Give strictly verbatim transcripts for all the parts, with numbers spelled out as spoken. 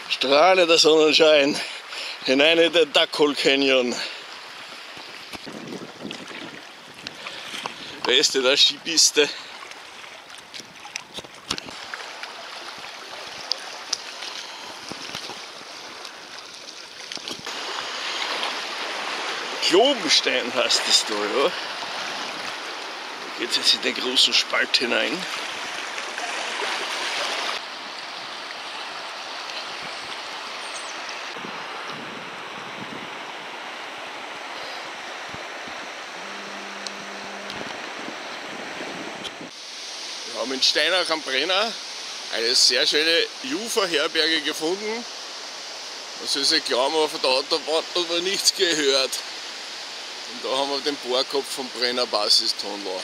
Strahlender Sonnenschein hinein in den Duckhole Canyon. Reste der Skipiste. Globenstein heißt das da, ja. Da geht es jetzt in den großen Spalt hinein. Wir haben in Steinach am Brenner eine sehr schöne Uferherberge gefunden. Man soll sich glauben, aber von der Autobahn hat man nichts gehört. Und da haben wir den Bohrkopf vom Brenner Basistunnel.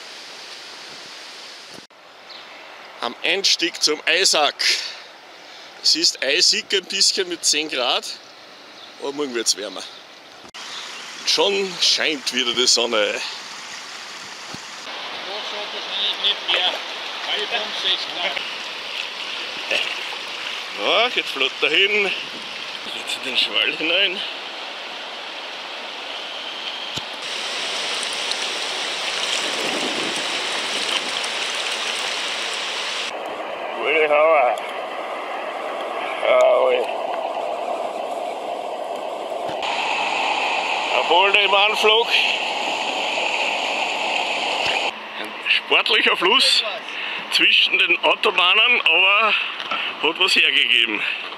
Am Einstieg zum Eisack. Es ist eisig ein bisschen mit zehn Grad, aber morgen wird es wärmer. Und schon scheint wieder die Sonne. Ja, jetzt flott dahin, jetzt in den Schwall hinein. Gute Hauer. Jawohl. Ein Boulder im Anflug. Ein sportlicher Fluss zwischen den Autobahnen, aber hat was hergegeben.